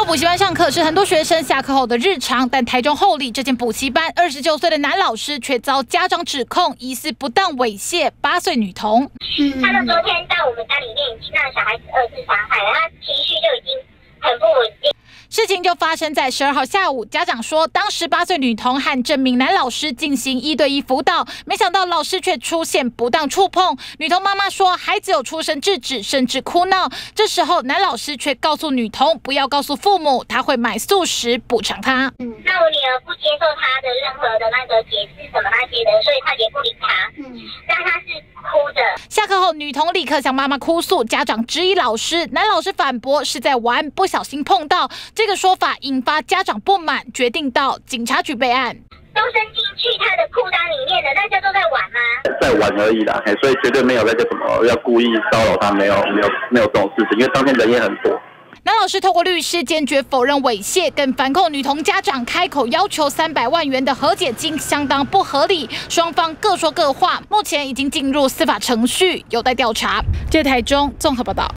补习班上课是很多学生下课后的日常，但台中后里这间补习班29岁的男老师却遭家长指控疑似不当猥亵8岁女童。 他们昨天到我们家里面已经让小孩子2次伤害了，他情绪就已经很不稳定。 事情就发生在12号下午，家长说，当时8岁女童和这名男老师进行1对1辅导，没想到老师却出现不当触碰。女童妈妈说，孩子有出声制止，甚至哭闹。这时候，男老师却告诉女童不要告诉父母，他会买素食补偿她。 那我女儿不接受他的任何的那个解释什么那些的，所以他也不理他。那他是哭的。 下课后，女童立刻向妈妈哭诉，家长质疑老师，男老师反驳是在玩，不小心碰到。这个说法引发家长不满，决定到警察局备案。 都伸进去他的裤裆里面的，大家都在玩吗？ 在玩而已啦，所以绝对没有那个什么要故意骚扰他，没有这种事情，因为当天人也很多。 男老师透过律师坚决否认猥亵，更反控女童家长开口要求300万元的和解金相当不合理，双方各说各话，目前已经进入司法程序，有待调查。这台中综合报道。